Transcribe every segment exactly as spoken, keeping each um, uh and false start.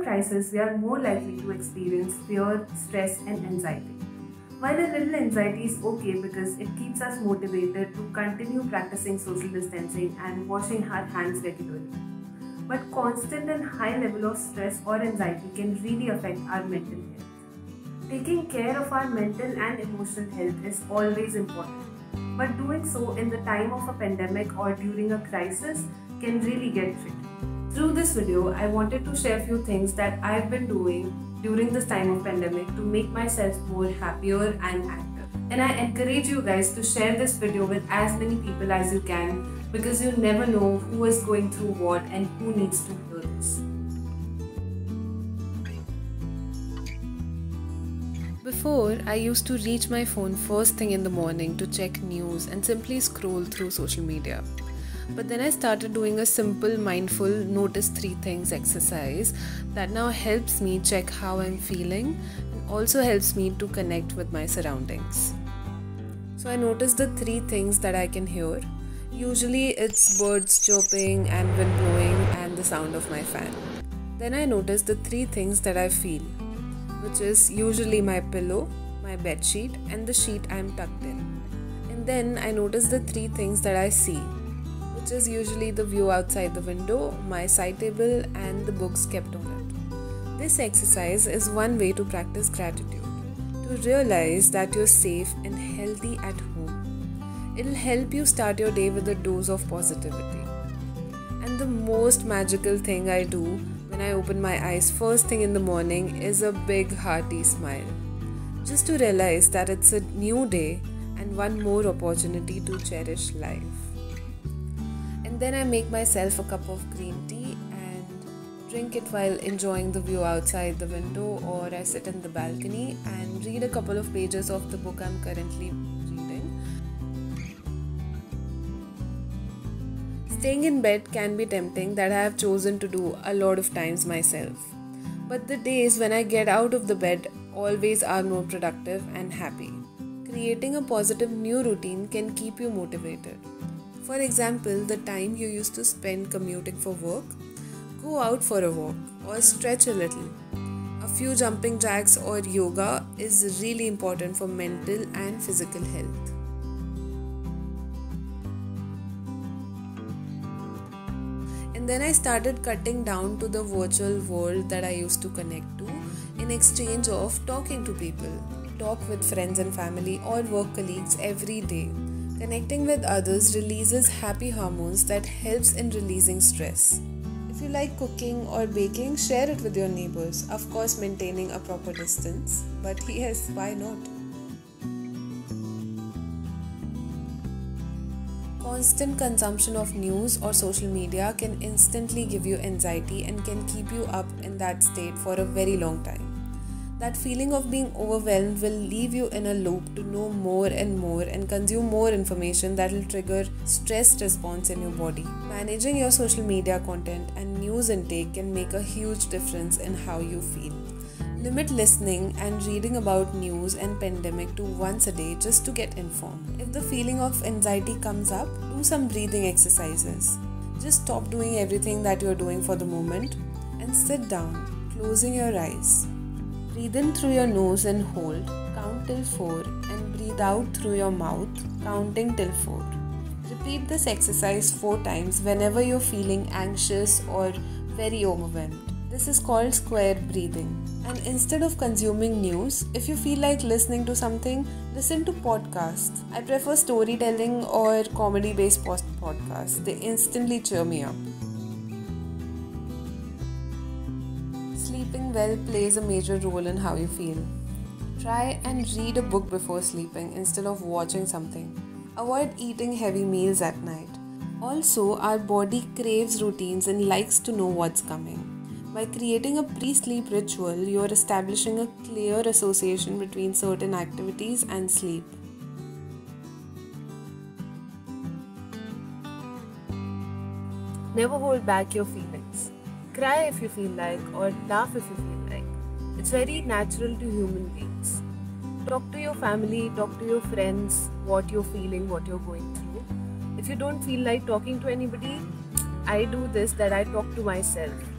crisis, we are more likely to experience fear, stress, and anxiety. While a little anxiety is okay because it keeps us motivated to continue practicing social distancing and washing our hands regularly. But constant and high level of stress or anxiety can really affect our mental health. Taking care of our mental and emotional health is always important, but doing so in the time of a pandemic or during a crisis can really get tricky. Through this video, I wanted to share a few things that I've been doing during this time of pandemic to make myself more happier and active. And I encourage you guys to share this video with as many people as you can, because you never know who is going through what and who needs to hear this. Before, I used to reach my phone first thing in the morning to check news and simply scroll through social media. But then I started doing a simple mindful notice three things exercise that now helps me check how I'm feeling and also helps me to connect with my surroundings. So I noticed the three things that I can hear. Usually it's birds chirping and wind blowing and the sound of my fan. Then I noticed the three things that I feel, which is usually my pillow, my bed sheet, and the sheet I'm tucked in. And then I noticed the three things that I see, which is usually the view outside the window, my side table, and the books kept on it. This exercise is one way to practice gratitude, to realize that you're safe and healthy at home. It'll help you start your day with a dose of positivity. And the most magical thing I do when I open my eyes first thing in the morning is a big hearty smile. Just to realize that it's a new day and one more opportunity to cherish life. And then I make myself a cup of green tea and drink it while enjoying the view outside the window, or I sit in the balcony and read a couple of pages of the book I'm currently reading. Staying in bed can be tempting, that I have chosen to do a lot of times myself. But the days when I get out of the bed always are more productive and happy. Creating a positive new routine can keep you motivated. For example, the time you used to spend commuting for work, go out for a walk or stretch a little. A few jumping jacks or yoga is really important for mental and physical health. And then I started cutting down to the virtual world that I used to connect to in exchange of talking to people. Talk with friends and family or work colleagues every day. Connecting with others releases happy hormones that helps in releasing stress. If you like cooking or baking, share it with your neighbors, of course maintaining a proper distance. But yes, why not? Constant consumption of news or social media can instantly give you anxiety and can keep you up in that state for a very long time. That feeling of being overwhelmed will leave you in a loop to know more and more and consume more information that will trigger stress response in your body. Managing your social media content and news intake can make a huge difference in how you feel. Limit listening and reading about news and pandemic to once a day just to get informed. If the feeling of anxiety comes up, do some breathing exercises. Just stop doing everything that you're doing for the moment and sit down, closing your eyes. Breathe in through your nose and hold, count till four, and breathe out through your mouth, counting till four. Repeat this exercise four times whenever you're feeling anxious or very overwhelmed. This is called square breathing. And instead of consuming news, if you feel like listening to something, listen to podcasts. I prefer storytelling or comedy-based podcasts. They instantly cheer me up. Sleeping well plays a major role in how you feel. Try and read a book before sleeping instead of watching something. Avoid eating heavy meals at night. Also, our body craves routines and likes to know what's coming. By creating a pre-sleep ritual, you are establishing a clear association between certain activities and sleep. Never hold back your feelings. Cry if you feel like, or laugh if you feel like. It's very natural to human beings. Talk to your family, talk to your friends, what you're feeling, what you're going through. If you don't feel like talking to anybody, I do this, that I talk to myself.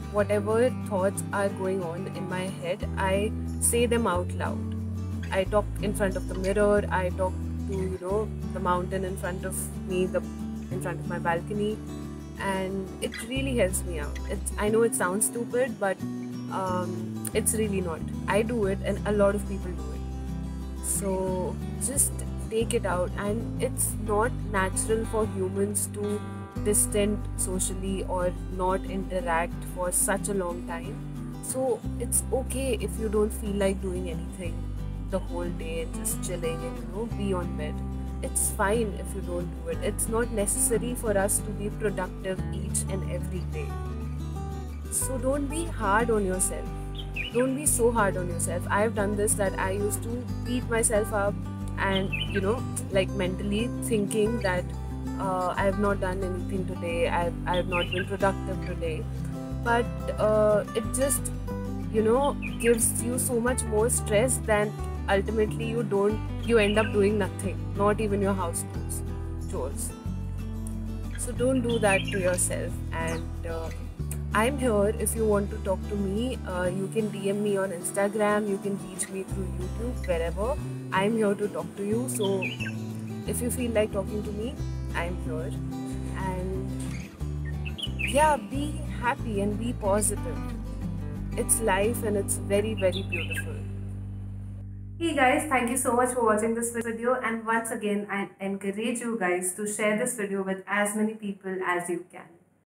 whatever thoughts are going on in my head, I say them out loud. I talk in front of the mirror, I talk to, you know, the mountain in front of me, the in front of my balcony, and it really helps me out. It's, I know it sounds stupid, but um, it's really not. I do it, and a lot of people do it. So just take it out, and it's not natural for humans to distant socially or not interact for such a long time. So it's okay if you don't feel like doing anything the whole day and just chilling and, you know, be on bed. It's fine if you don't do it. It's not necessary for us to be productive each and every day. So don't be hard on yourself. Don't be so hard on yourself. I've done this, that I used to beat myself up and, you know, like mentally thinking that uh, I have not done anything today, I have, I have not been productive today. But uh, it just, you know, gives you so much more stress than ultimately you don't, you end up doing nothing, not even your house chores. chores. So don't do that to yourself. And uh, I'm here if you want to talk to me. Uh, you can D M me on Instagram, you can reach me through YouTube, wherever. I'm here to talk to you. So if you feel like talking to me, I'm here. And yeah, be happy and be positive. It's life and it's very, very beautiful. Hey guys, thank you so much for watching this video, and once again I encourage you guys to share this video with as many people as you can.